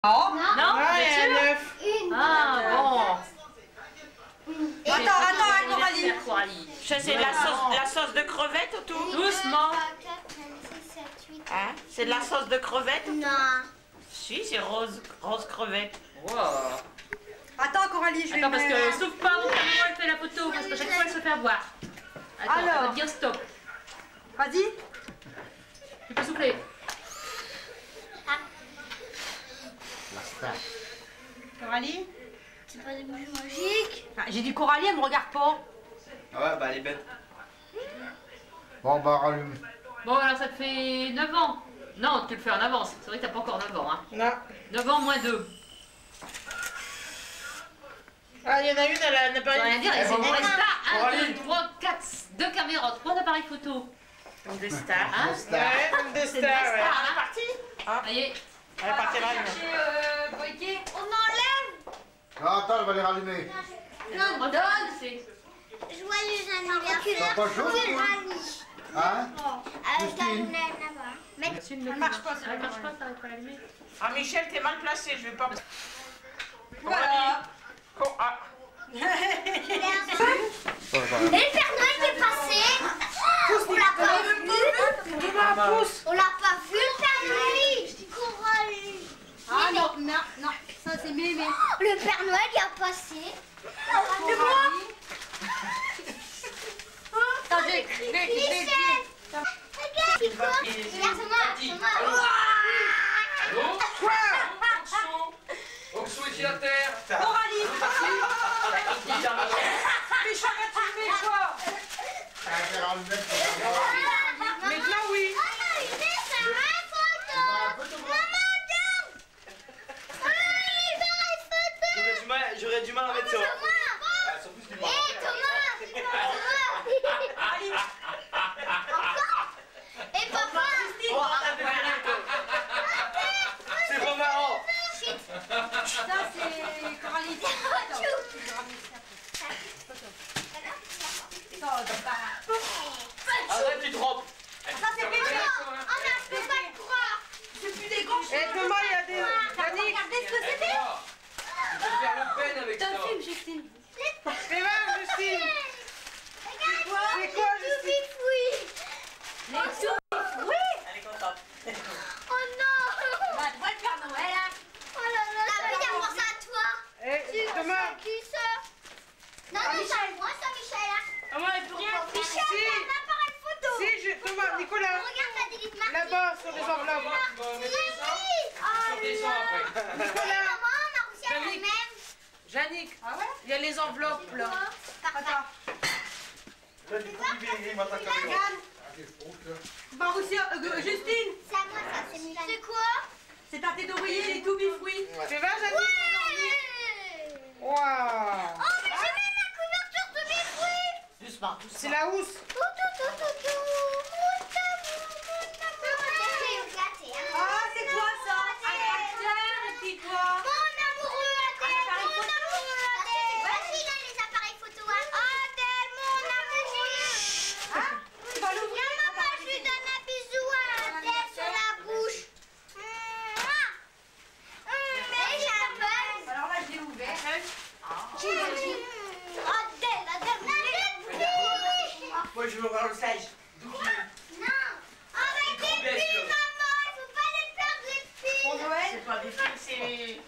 Non, il y a 9. Ah bon. Attends, Coralie. Ça, c'est la sauce de crevette ou tout? Doucement. Hein? C'est de la sauce de crevette? Non. Si, c'est rose crevette. Wow. Attends, Coralie, je vais Attends, parce mettre... que sauf pas où Camilla elle fait la photo, parce que chaque fois elle se fait avoir. Attends, Alors. elle va te dire stop. Vas-y. Tu peux souffler. Coralie. C'est pas des bougies magiques. Ah, j'ai dit Coralie, elle me regarde pas. Ah ouais, bah elle est bête. Bon, bah rallume. Bon, alors ça te fait 9 ans. Non, tu le fais en avance. C'est vrai que t'as pas encore 9 ans. Hein. Non. 9 ans moins 2. Ah, il y en a une, elle n'a pas Ça veut rien dire, et c'est bon, pour les stars. 1, Coralie. 2, 3, 4, 2 caméras, 3 appareils photo. Comme des stars. Hein? Ouais, comme des C'est une vraie stars, ouais. star, Elle est hein. partie? Ça y est. Elle est partie là. On enlève. Non, attends, elle va les rallumer. Non, donne. C'est... Joyeux anniversaire. T'as pas chaud, Coralie. Hein? Justine. Là-bas. Mais Elle marche pas, elle marche pas, t'arrives pas à l'allumer. Ah, Michel, t'es mal placé, je vais pas... Voilà. Ah. Et le Père Noël qui est passé. On l'a pas vu. On l'a pas vu le Père Noël. Je dis Coralie. Ah non, ça c'est mémé. Le Père Noël qui a passé. C'est moi. Attends, j'ai Michel. Regarde. C'est quoi? Regarde Thomas. Allô? Oxo est à terre. Coralie. Mais chacun tu mets quoi? Elle va faire rallumer. Maintenant, oui. Oh, il est sur la photo. Maman, regarde. Il est sur la photo. J'aurais du mal à mettre ça. Thomas. Surtout ce qui Hé, m'a Thomas. Et papa. C'est pas marrant. Ça c'est Coralie. Arrête, tu trompes. Ça c'est mémé. Oh, mais je peux pas le croire. C'est plus des grands. Et Thomas, il y a des... Yannick, Regardez ce que c'était. Je vais faire la peine avec ça. Justine. fais voir, Justine. C'est quoi, Justine? Les tout. Oui. Elle est contente. Oh non. Bah, toi le Père Noël. Hein. Oh là là. Ça veut dire pour ça à toi. Et Thomas, Qui ça? Non, non, ça moi, ça, Michel. Thomas, il faut rien. Michel, Si. t'as un appareil photo. Si, Thomas, Nicolas, Regarde ta délite marquée. là-bas, sur les enveloppes. Oui. Sur des sons après. Nicolas, Maman, on a réussi à la Yannick. même. Yannick, Ah ouais? il y a les enveloppes, là. Attends. Regarde. Maroussia, Justine. C'est à moi, ça, c'est Michel. C'est quoi? C'est ta tête d'oreiller, les tout bifouis. Fais voir, Yannick. Ouais. Waouh. Oh, mais j'ai même la couverture de mes fruits. Doucement, c'est la housse. Tout. Ah, c'est quoi ça? Un tracteur et puis quoi? Mon amoureux Adèle, mon amoureux Adèle. Vas-y, là, les appareils photo. Adèle, mon amoureux. Hein? Tu vas l'ouvrir? Maman, je lui donne un bisou à Adèle sur la bouche. Mais j'ai peur. Alors là, je l'ai ouvert. Adèle. Moi je veux voir le sage. Non. Arrêtez les filles, maman. Il faut pas les perdre, les filles. Pour Noël, C'est pas des films, c'est...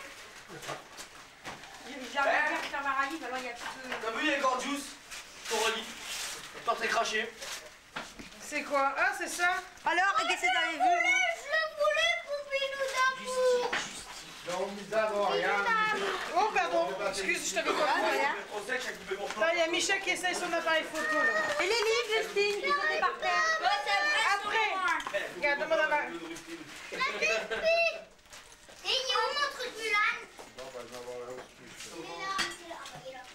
j'ai jamais vu faire ma rallye, alors il y a plus de... T'as vu les gorgeous? Coralie. Toi t'es craché. C'est quoi? Ah, c'est ça? Alors, qu'est-ce que t'avais vu? Je voulais Poupinou d'amour. Non, d'abord, rien. Oh, pardon. Excuse, je t'avais pas compris. On sait que chaque coupé pour Là, il y a Michel qui essaye son appareil photo, là. Et les livres, Justine, qui sont par terre. Après, regarde, demande à ma... La petite fille. Et il est où mon truc Mulan? Bon, bah, je vais avoir la hausse plus. Il est là, il est là. Il est là.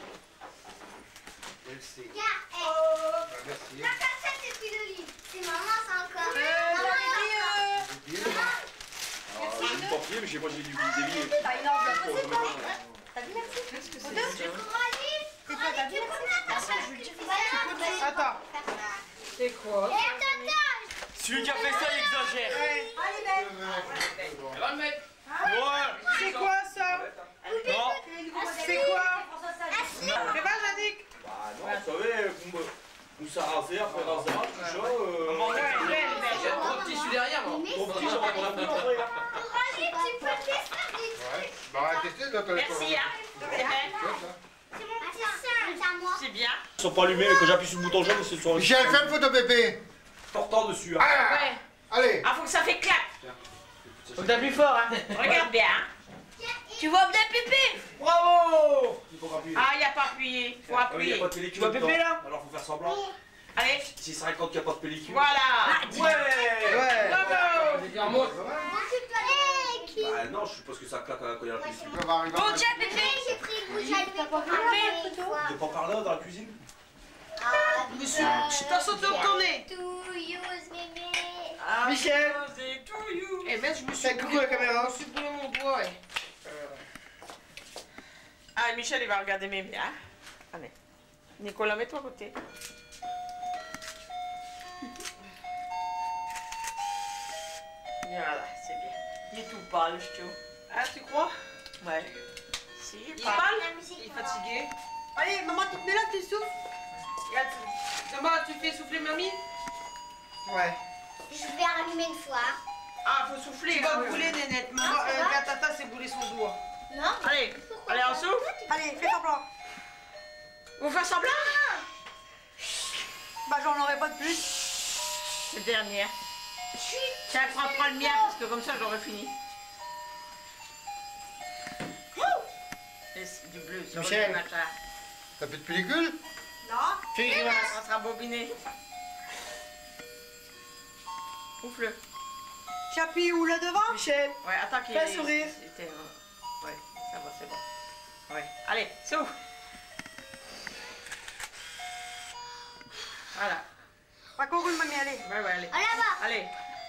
Merci. Regarde, Bah, merci. la cassette et puis le livre. C'est maman, ça encore. C'est bien. Alors, j'ai du papier, mais je sais pas, j'ai du débit. T'as une enveloppe aussi, toi? T'as dit merci? Coralie, C'est quoi, t'as dit merci? Attends. C'est quoi? Celui qui a fait ça, il exagère. Ouais. Allez, belle. Elle va le mettre. C'est quoi ça? Non. C'est quoi? C'est pas Yannick? Bah non, vous savez, vous s'arrasez, après raser, tout ça. Ouais, J'ai trop petit celui derrière, moi. Ton petit, j'aurais pas pu après. Coralie, tu peux tester des Ouais. trucs. Bah, testez notre Merci, hein. C'est bien. C'est mon petit singe à moi. C'est bien. Ils sont pas allumés, mais quand j'appuie sur le bouton jaune, c'est sur le. Michel, fais une photo bébé. Portant dessus. Hein. Ah, Ouais. allez. Ah, faut que ça fait clac. Faut que t'as plus fort, hein. Regarde bien. Hein. Tu vois bien Pépé? Bravo. Il faut appuyer. Ah, il n'y a pas appuyé. Faut Il n'y a appuyer. pas de pellicule. Tu vois Pépé, là? Alors faut faire semblant. Allez. Si ça raconte qu'il n'y a pas de pellicule. Voilà. Ouais. Bravo. Je vais dire un mot. Bah non, je suppose que ça claque quand il y a la pellicule. Ça va arriver. Bon, tiens, Pépé. J'ai pris le rouge à lèvres pour T'es pas par là dans la cuisine? Monsieur, t'as sauté au ton nez. To use mémé. Ah, Michel. c'est to you. Eh ben, je me suis Fais coucou à la caméra. Je me suis brûlé mon doigt, ouais. Ah, Michel, il va regarder mes biens. Allez. Nicolas, mets-toi à côté. Voilà, c'est bien. Il est tout pâle, je trouve. Ah, tu crois? Ouais. Si, il est Il pâle. parle? La musique. Il est fatigué. Allez, maman, tu te mets là, tu souffles. Regarde, Thomas, tu fais souffler mamie? Ouais. Je vais rallumer une fois. Ah, faut souffler. Tu vas brûler, Nénette. Maman, Ah, ça va? la tata s'est brûlé son doigt. Non? Allez, Pourquoi allez, pas? on souffle. Allez, fais semblant. Vous faites semblant? Bah, j'en aurais pas de plus. C'est le dernier. Tiens, prends le mien, parce que comme ça, j'aurais fini. C'est du bleu sur Michel. le matin. T'as plus de pellicule? Non? Fais une grimace. On sera bobiné. Ouvre-le. J'appuie où, là devant? Michel. Ouais, attends qu'il Fais un sourire. Ouais, ça va, c'est bon. Ouais. Allez, souffle. Voilà. Pas qu'on roule, mamie, allez. Ouais, allez. Oh là-bas. Allez,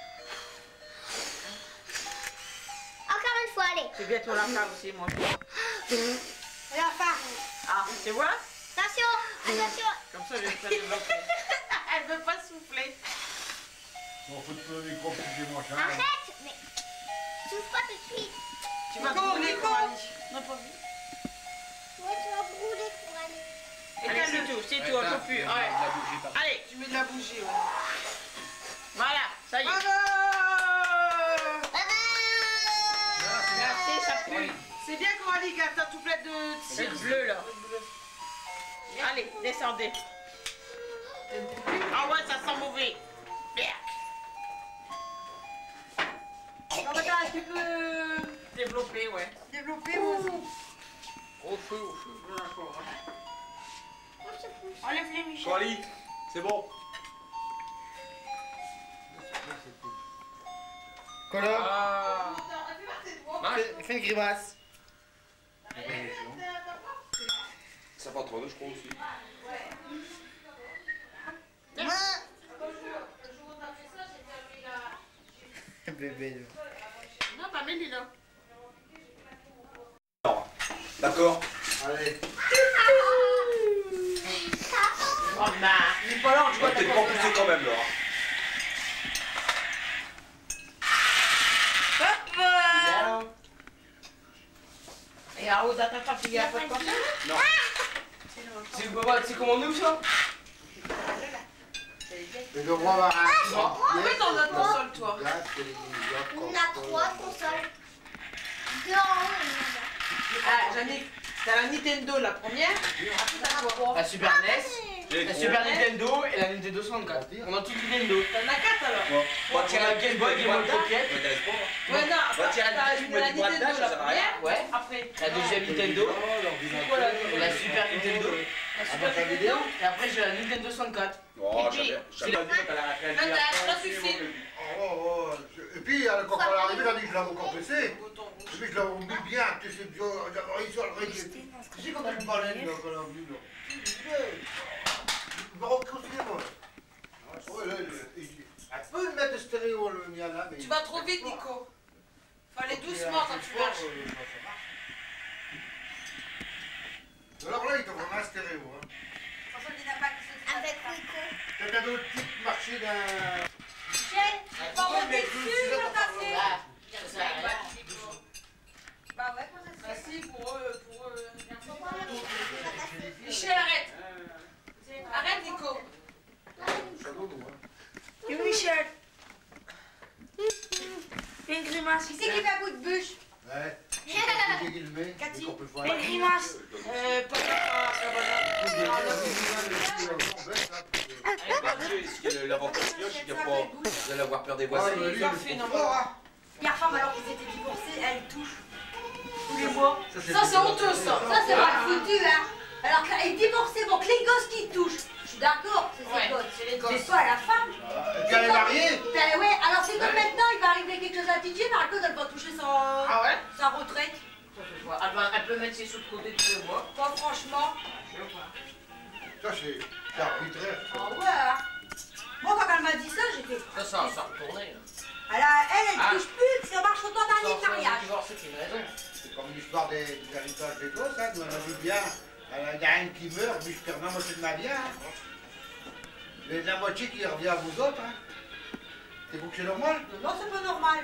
Encore une fois, allez. c'est bientôt la fin aussi, moi. La fin. Ah, tu vois? Attention, attention. Comme ça, je vais te développer. Elle veut pas souffler. Bon, faut te le micro pour que j'ai mon chat. Arrête, mais souffle pas tout de suite. Tu vas Nico, brûler, Nico. Coralie. Ouais, tu vas brûler pour aller. Allez, c'est tout, on peut plus. Ouais. Allez, Tu mets de la bougie, ouais. voilà, ça y est. Bravo! Merci, ça pue. C'est bien, Coralie, car t'as tout plein de C'est le bleu, là. Allez, descendez. Ah ouais, ça sent mauvais. Merde. Non, mais là, tu peux Développer, ouais. développer, moi aussi. Au feu, au feu. Enlève les Michel. Coralie, c'est bon. Colin. Ah. Fais une grimace. Ça va trop, je crois aussi. Bébé. Non, pas mets là. D'accord. Allez. Oh, bah. Il est pas là, Je vais peut-être pas pousser quand même, là. Et en haut d'attends, tu y a pas de contact. Non. C'est comment nous ça? Et je vois avoir un. Pourquoi t'en as ton sol, toi? On a 3 consoles. 2 en haut et une en bas. Ah, Jannick, t'as la Nintendo, la première. Après, t'as quoi? La Super NES, la Super Nintendo et la Nintendo 64. On a toutes Nintendo. T'en as 4 alors. On va tirer la Game Boy, Game Boy Pocket. Ouais, non, Va tirer t'as tu la mets du bras de Nintendo, dash, la ça sert à rien. première. Ouais. Après, La deuxième Nintendo. c'est quoi la Et la Super Nintendo. La Super Nintendo? Et après j'ai la Nintendo 64. Oh, j'avais dit qu'elle a Non, t'as suffit. Et puis, quand on est arrivé, il a dit que je l'avais encore baissé. Et puis, je l'avais mis bien, tu sais, bien. Tu sais comment je parlais, là, quand on a vu, là. Il va reconstruire, moi. Ouais, là, il peut mettre le stéréo, le mien, là, mais. Tu vas trop vite, Nico. Fallait doucement quand tu marches. Alors là, il te vraiment un stéréo. Hein. Avec Nico. Quelqu'un d'autre qui marchait d'un. Michel, Pas monter dessus, je vais passer. Ça sert à rien. Bah ouais, quand ça se passe. Si, pour eux. Michel, arrête. Arrête, Nico. Et Michel. Fais une grimace. Qui c'est qui fait un bout de bûche? Ouais. Cathy. Fais une grimace. L'avantage, c'est qu'il n'y a pas de l'avoir peur des voisins. Hier femme, alors qu'ils étaient divorcés, elle touche tous les mois. Ça c'est honteux, ça. Ça, c'est mal foutu, hein. Alors qu'elle est divorcée, bon, que les gosses qui touchent. Je suis d'accord, c'est Ouais, ses gosses. c'est les gosses. C'est pas la femme. Quand elle est mariée? Ben ouais, alors c'est comme maintenant, il va arriver quelque chose à Didier, par contre, elle va toucher Ah ouais? sa retraite. Elle peut mettre ses sous de côté tous les mois. Pas franchement. Ça, c'est arbitraire. Ah ouais, hein. Moi, quand elle m'a dit ça, j'ai fait. Ça a retourné. Elle touche plus, ça marche autant d'années de mariage. C'est une raison. C'est comme l'histoire des héritages des gosses, hein. Nous, on a dit bien, il y a un qui meurt, mais je perds la moitié de ma vie, hein. Mais la moitié qui revient à vous autres, hein. C'est vous que c'est normal? Non, c'est pas normal.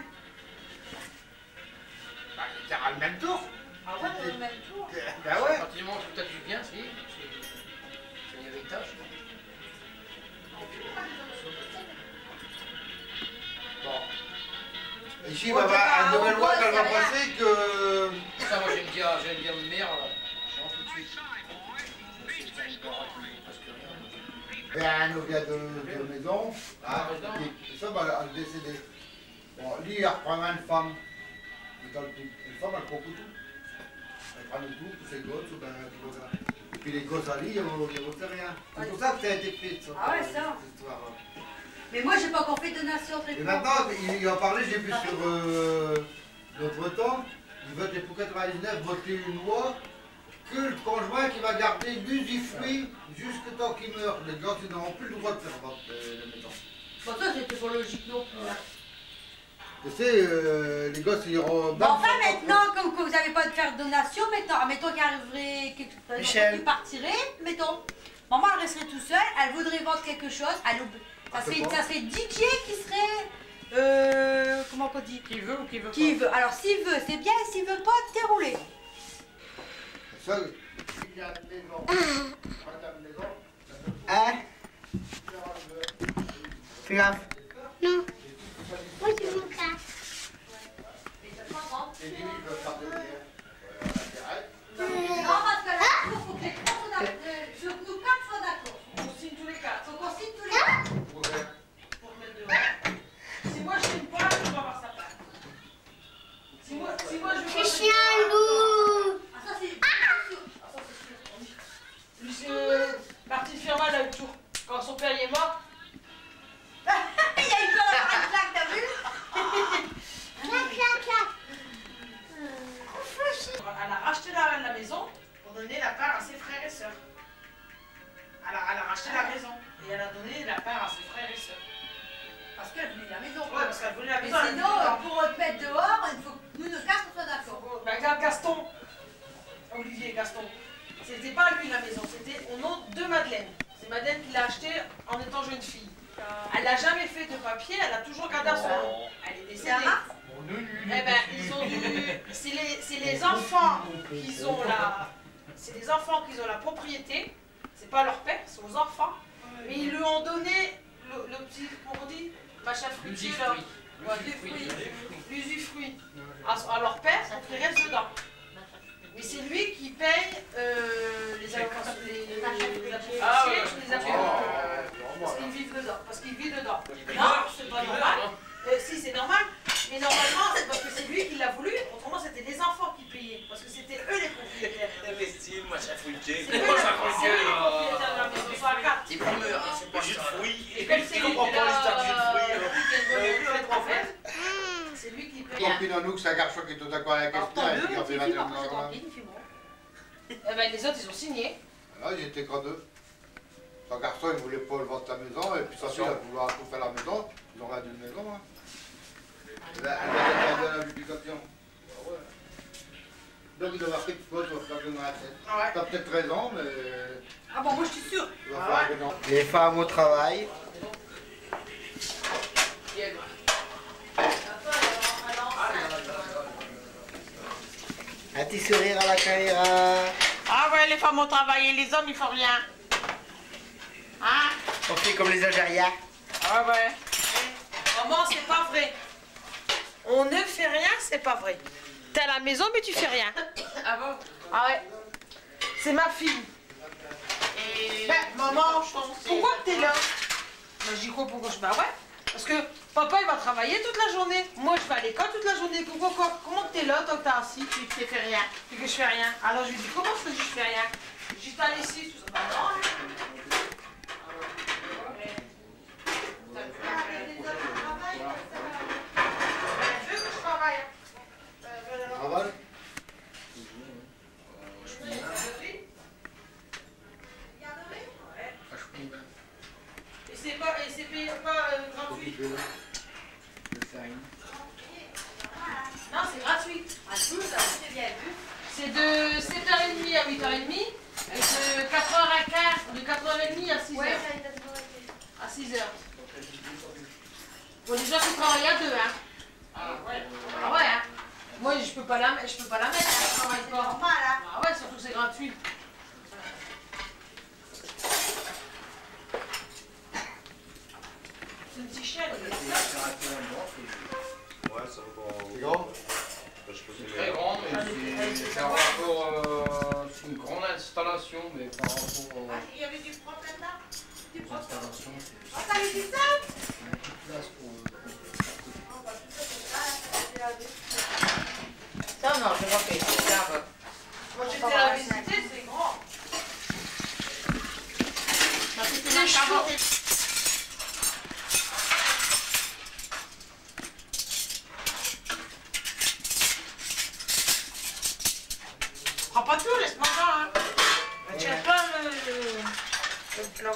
Bah, ça aura le même tour. Ah ouais, c'est le même tour. Bah ouais. Quand tu montres que t'as du bien, c'est un héritage. Bon. Ici, il va y avoir une nouvelle loi qu'elle va passer que... Ça, moi, j'aime bien me mère, je rentre tout de suite. Ben, nous vient de maison, hein, et ça, bah, elle est décédée. Bon, lui, il reprendra une femme. Une femme, elle prend tout. Elle prend le tout, tous ses gosses, ben, tout ça. Et puis les gosses à lui, ils ne refait rien. C'est pour ça que ça a été fait, ça. Ah ouais, ça. Cette histoire-là. Mais moi, j'ai pas encore fait de donation très Et maintenant, il en parlait, j'ai vu sur notre temps, il veut pour 99 voter une loi que le conjoint qui va garder l'usufruit jusqu'à temps qu'il meurt. Les gosses, ils n'auront plus le droit de faire vote la maison. Bon, ça, c'était pas logique non plus. Hein. Tu sais, les gosses, ils auront... Bon, enfin, maintenant, que vous n'avez pas de faire de donation, mettons qu'il arriverait quelque chose, Michel. qui partirait, mettons. Maman, elle resterait tout seule, elle voudrait vendre quelque chose, ça serait Didier qui serait... comment on dit? Qui veut ou qui veut pas? Qui veut. Alors, s'il veut, c'est bien, s'il veut pas, t'es roulé. Ça, il y a une maison. Hein? Fais gaffe. Non. Moi, je veux ça. Et lui, il veut faire de lumière. Non, parce que là, il faut que les 4 soient d'accord. Nous 4 soient d'accord. On signe tous les 4. Faut qu'on signe tous les 4. Pour mettre dehors. Si moi je signe pas, je vais avoir sa place. Si moi je veux pas. C'est chien, loup. Ah, ça, c'est sûr. Monsieur Martin Firmin, là, le tour. Quand son père y est mort. Il y a eu peur de faire une claque, t'as vu? Clac, clac, clac. Elle a racheté la maison pour donner la part à ses frères et sœurs. Elle a racheté la maison et elle a donné la part à ses frères et sœurs. Parce qu'elle voulait la maison. Ouais, parce qu'elle voulait la Mais maison. sinon, pour te mettre dehors, il faut que nous, nos 4 soient d'accord. Bah, regarde Gaston. Olivier Gaston. C'était pas lui la maison, c'était au nom de Madeleine. C'est Madeleine qui l'a acheté en étant jeune fille. Elle n'a jamais fait de papier, elle a toujours gardé son nom. Elle est décédée. Eh ben, ils ont dû. C'est les enfants qui ont la. C'est les enfants qui ont la propriété. C'est pas leur père, c'est aux enfants. Mais ils lui ont donné le petit, comment on dit, machin fruitier là. Ouais, l'usufruit. À leur père, pour qu'il reste dedans. Mais c'est lui qui paye les allocations, les parce qu'ils vivent dedans. Parce qu'il vit dedans. Non, c'est pas normal. Si, c'est normal. Mais normalement, c'est parce que c'est lui qui l'a voulu. Autrement, c'était les enfants qui payaient. Parce que c'était eux les propriétaires. Imbécile, moi, ça fout le C'est eux les propriétaires de la maison. Ils sont à 4. Il meurt, c'est pas jus de fruits. Et comme c'est lui qui comprend pas l'histoire du jus de fruits. c'est lui qui paye. Tant pis dans nous que c'est un garçon qui est tout d'accord avec Alors, tant Esther et mieux, qui en fait il fait 21 bon, ans. tranquille, il fait bon. Eh ben, les autres, ils ont signé. Là, ils étaient qu'en deux. Son garçon, il voulait pas le vendre sa maison, et puis sa fille, elle voulait tout faire la maison. Ils ont vendu une maison. Hein. Elle va être à la publication. Donc, il doit avoir quelque chose qui va faire dans la tête. Ouais. T'as peut-être raison, mais. Ah bon, moi je suis sûre. Il va falloir que non. Les femmes au travail. Un petit sourire à la caméra. Ah ouais, les femmes ont travaillé, les hommes ils font rien. Hein? On fait comme les Algériens. Ah ouais. Maman, c'est pas vrai. On ne fait rien, c'est pas vrai. T'es à la maison, mais tu fais rien. Ah bon? Ah ouais. C'est ma fille. Et... Ben, maman, pourquoi t'es là? Ben, je dis quoi, pourquoi je... Bah ouais. Parce que papa, il va travailler toute la journée. Moi, je vais à l'école toute la journée. Pourquoi quoi? Comment t'es là, toi, que t'es assis? Tu fais rien. Et que je fais rien. Alors, je lui dis, comment ça, je fais rien? Je dis, t'as laissé tout ça. Bah non. Travail. Et c'est payé pas gratuit. Non, c'est gratuit. C'est de 7h30 à 8h30 et de 4h15, de 4h30 à 6h. À 6h. Bon, les gens qui travaillent à deux, hein. Ah ouais, hein. Moi, je peux pas la mettre, hein. Je travaille pas. Ah ouais, surtout que c'est gratuit. C'est une petite chienne. Ouais, ça va pas. C'est grand. C'est très grand, mais c'est un rapport. C'est une grande installation, mais par rapport Il y avait du propane là? aux installations, c'est T'as vu ça? une petite place pour. Ça non, je vois que c'est grave. Moi, j'étais à la visiter, c'est grand. C'est chaud. Prends pas tout, laisse-moi ça, hein. Tiens pas le plan.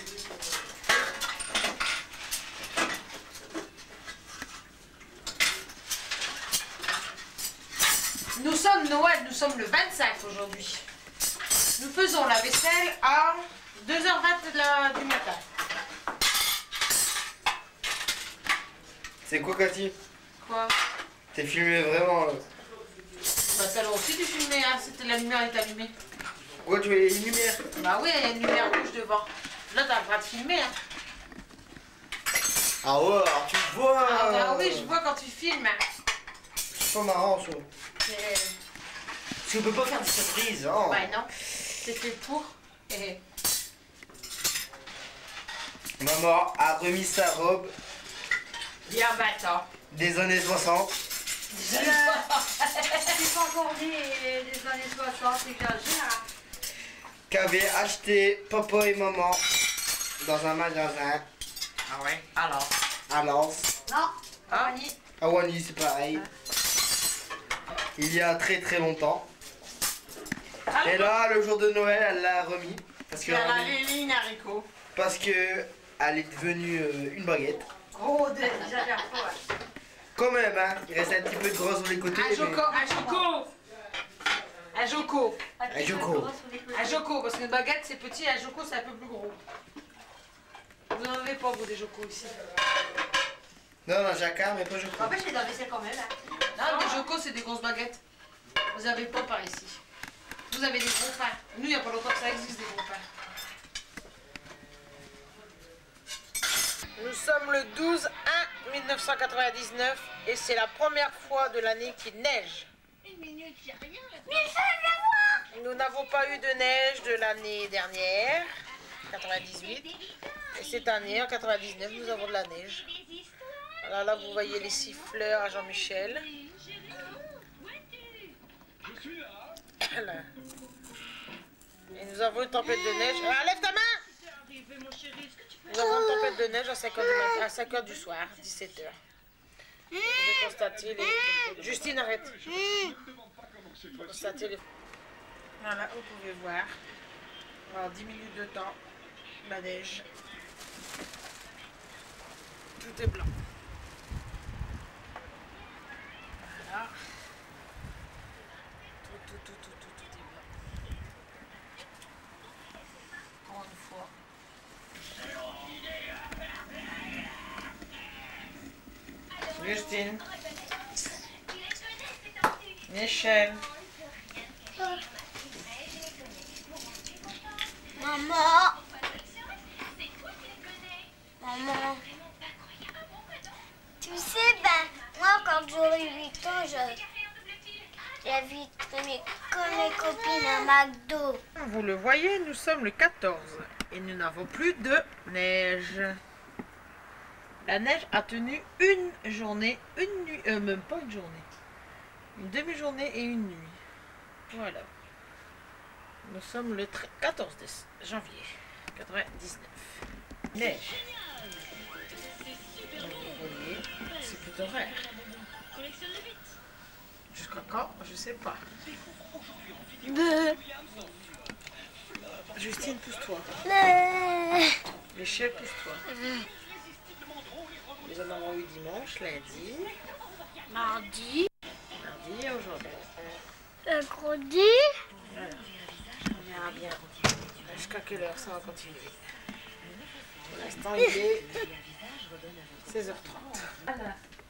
Nous sommes Noël, nous sommes le 25 aujourd'hui. Nous faisons la vaisselle à 2h20 du matin. C'est quoi, Cathy? Quoi? T'es filmé vraiment là. Bah t'as le aussi de filmer, hein, c'était la lumière est allumée. Pourquoi tu mets les lumières? Bah oui, il y a une lumière rouge devant. Là t'as le droit de filmer, hein. Ah ouais, alors tu vois. Ah bah oui, je vois quand tu filmes. C'est pas marrant ça. C'est- Tu peux pas faire des surprises, hein. Bah non, c'est fait pour. Et... Maman a remis sa robe Bien bâtard. des années 60. C'est pas encore né des années 60, c'est exagère. Qu'avait acheté papa et maman dans un magasin Ah ouais? Alors? à Lens. Non, Ah. À Wany, c'est pareil. Il y a très très longtemps. Et là, le jour de Noël, elle l'a remis. Parce que, Tu as la ligne haricot. parce que elle est devenue une baguette. gros, j'exagère pas. Quand même, hein. Il reste un petit peu de gros sur les côtés. Un Joko, un Joko. Un Joko. Un Joko. Un Joko, parce qu'une baguette c'est petit, un Joko c'est un peu plus gros. Vous n'en avez pas vous des Joko ici. Non, non, Jacquard, mais pas Joko. En fait, j'ai de la vaisselle quand même. Hein. Non, des Joko c'est des grosses baguettes. Vous n'avez pas par ici. Vous avez des gros pains. Nous, il n'y a pas longtemps que ça existe des gros pains. Nous sommes le 12/1/1999 et c'est la première fois de l'année qu'il neige. Nous n'avons pas eu de neige de l'année dernière, 98. Et cette année, en 99, nous avons de la neige. Alors là, vous voyez les siffleurs à Jean-Michel. Là. Et nous avons une tempête de neige. Ah, lève ta main! Nous avons une tempête de neige à 5h du soir, 17h. Vous pouvez constater les... Justine, arrête. Constater les... Voilà, vous pouvez voir. Alors, 10 minutes de temps, la neige. Tout est blanc. Voilà. Tout est blanc. Encore une fois. Justine. Michel. Maman. Maman. Tu sais, moi quand j'aurai 8 ans, j'inviterai mes copines à McDo. Vous le voyez, nous sommes le 14 et nous n'avons plus de neige. La neige a tenu une journée, une nuit, même pas une journée. Une demi-journée et une nuit. Voilà. Nous sommes le 14 janvier 99. Neige. Vous voyez, c'est plutôt rare. Jusqu'à quand, je sais pas. Justine, pousse-toi. Michel, pousse-toi. Nous en avons eu dimanche, lundi, Mardi. mardi et aujourd'hui. Mercredi. Voilà. On verra bien. Jusqu'à quelle heure ça va continuer. Pour l'instant, il est 16h30. Voilà.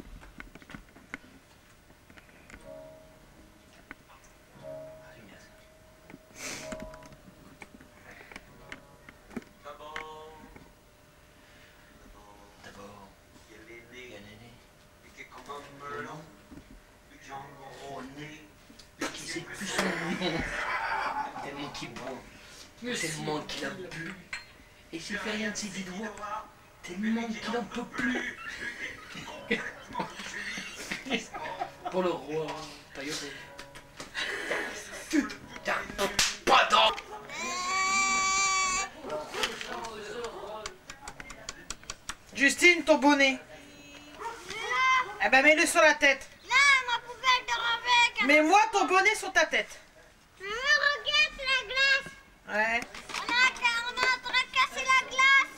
Tellement qu'il boit, tellement qu'il a bu, et s'il fait rien de ses 10 doigts, tellement qu'il en peut plus. Pour le roi, tailleur. Pas d'or. Justine, ton bonnet. Eh ben, mets-le sur la tête. Non, ma poubelle de avec. Mets-moi ton bonnet sur ta tête. Regarde la glace. Ouais. On a en train de casser la glace.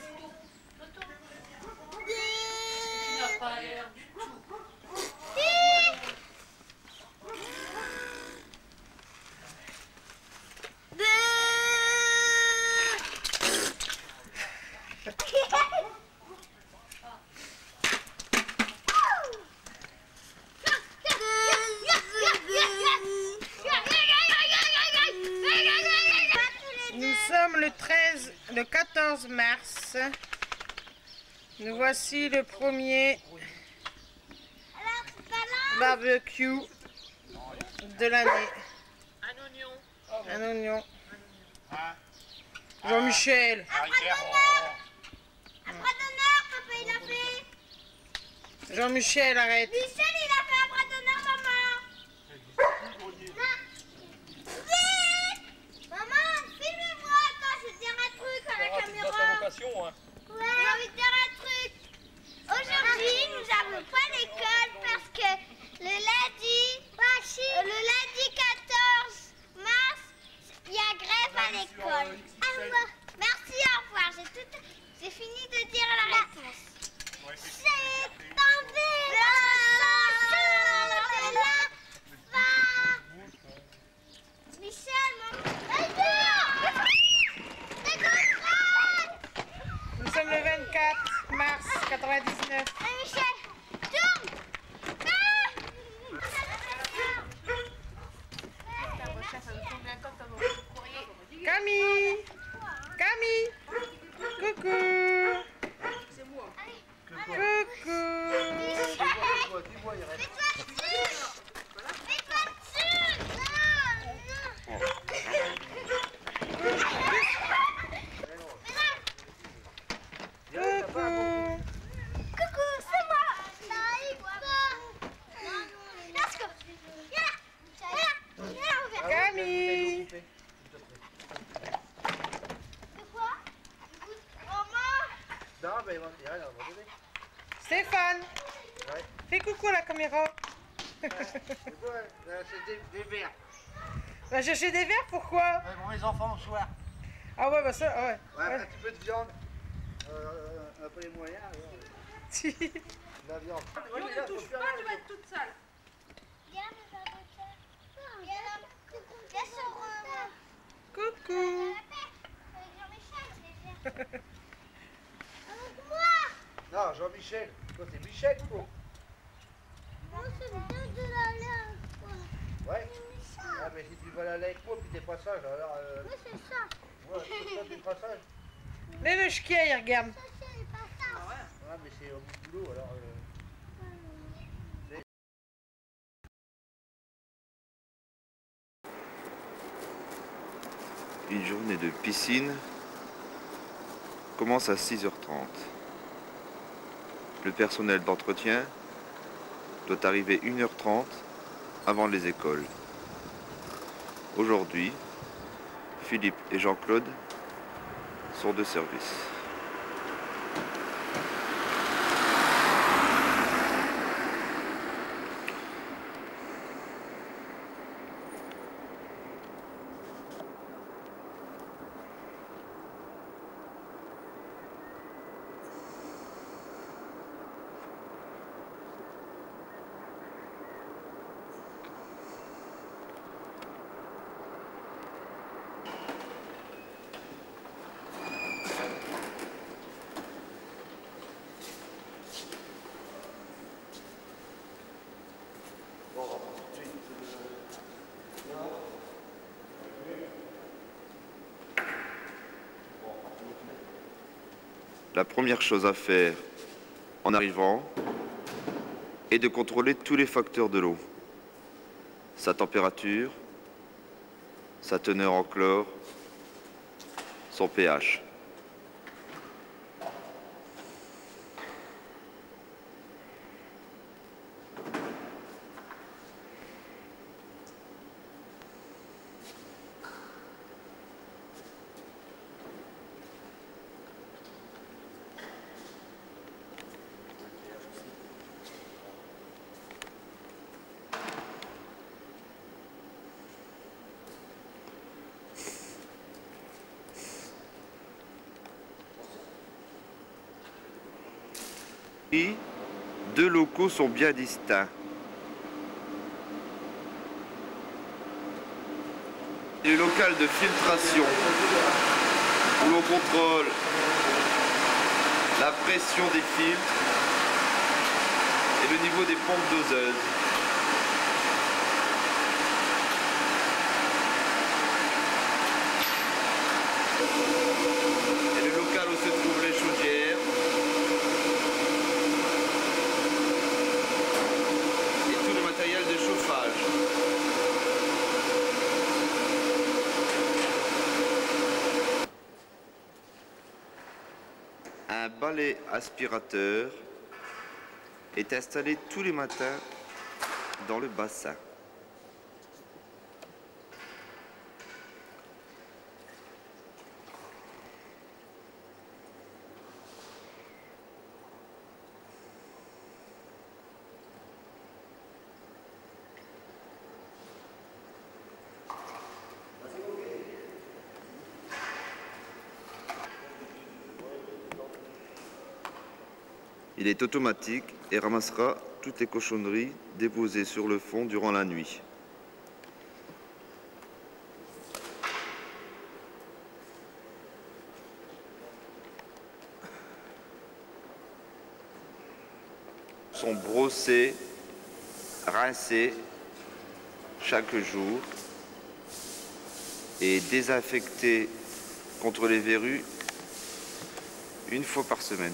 Nous sommes le 14 mars. Nous voici le premier barbecue de l'année. Un oignon. Jean-Michel. Un bras d'honneur, papa il a fait. Jean-Michel, arrête. Michel il a fait un bras d'honneur, maman. Maman, filmez-moi. Attends, je vais te dire un truc à la caméra. Ouais, j'ai envie de dire un truc. Aujourd'hui, nous n'avons pas l'école parce que le lundi 14 mars, il y a grève à l'école. Merci, au revoir. J'ai fini de dire la réponse. C'est tombé Michel, Nous sommes le 24 mars 99. Michel, tourne. Camille. Camille. Coucou. Coucou. Mets-toi dessus. Mets-toi dessus. Coucou. Coucou, c'est moi. N'arrive pas. Let's go. Viens là, on vient. Camille. C'est quoi? Maman. Non, mais il va rien, on va donner. Stéphane. Ouais. Fais coucou à la caméra. C'est quoi? C'est des verres. Va chercher des verres, pourquoi? Pour mes enfants au soir. Ah ouais, bah ça, ouais. Ouais, Ouais. un petit peu de viande. On n'a pas les moyens. Si. La viande. Ne me touche pas, je vais être toute sale. Viens me faire de ça. Viens là. Viens sur Coucou. avec Jean-Michel. Avec moi. Non, Jean-Michel. Toi, c'est Michel, quoi. Non, c'est bien de la lave. Ouais. Ah, mais si tu vas aller avec moi, puis des passages, alors... Oui, c'est ça. Ouais, c'est ça, des passages. Mais je qui regarde. Ça, c'est pas ça. Ah, mais c'est au boulot, alors... Une journée de piscine commence à 6h30. Le personnel d'entretien doit arriver 1h30 avant les écoles. Aujourd'hui, Philippe et Jean-Claude sont de service. La première chose à faire en arrivant est de contrôler tous les facteurs de l'eau. Sa température, sa teneur en chlore, son pH. Deux locaux sont bien distincts. Le local de filtration où l'on contrôle la pression des filtres et le niveau des pompes doseuses. Et le local où se trouvent les chaudières. De chauffage. Un balai aspirateur est installé tous les matins dans le bassin. Il est automatique et ramassera toutes les cochonneries déposées sur le fond durant la nuit. Sont brossés, rincés chaque jour et désinfectés contre les verrues une fois par semaine.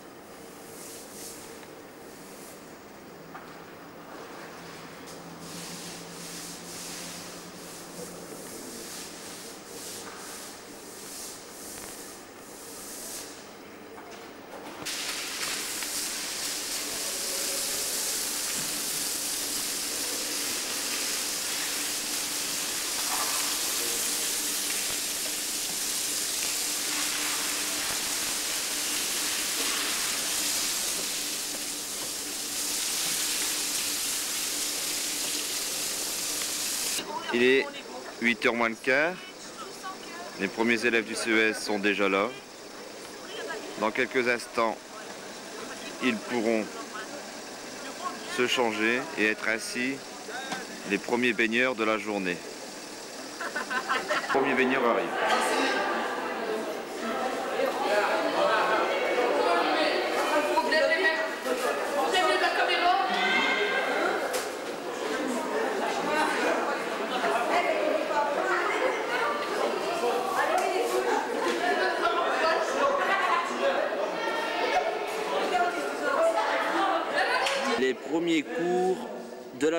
Il est 8h moins le quart. Les premiers élèves du CES sont déjà là. Dans quelques instants, ils pourront se changer et être ainsi les premiers baigneurs de la journée. Le premier baigneur arrive.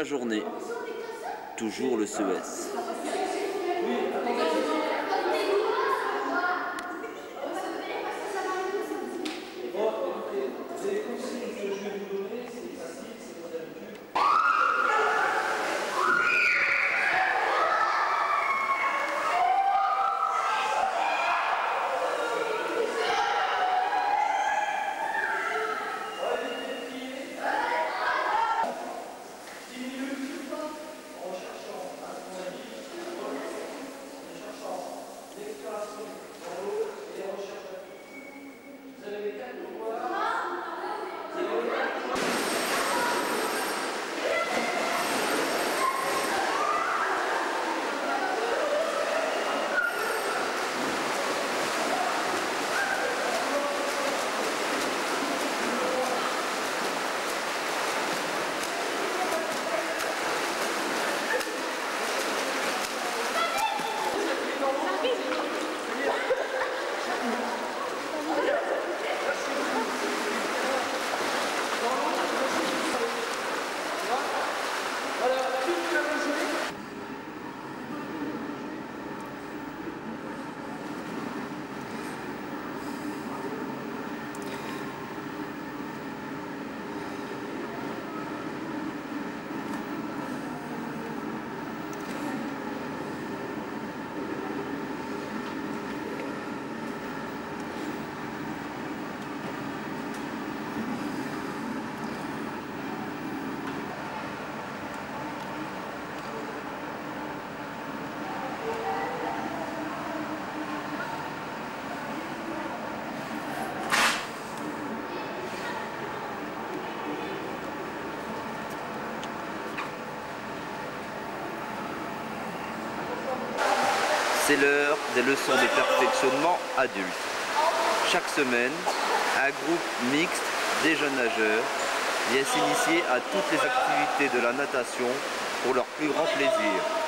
la journée, toujours le CES. C'est l'heure des leçons de perfectionnement adulte. Chaque semaine, un groupe mixte des jeunes nageurs vient s'initier à toutes les activités de la natation pour leur plus grand plaisir.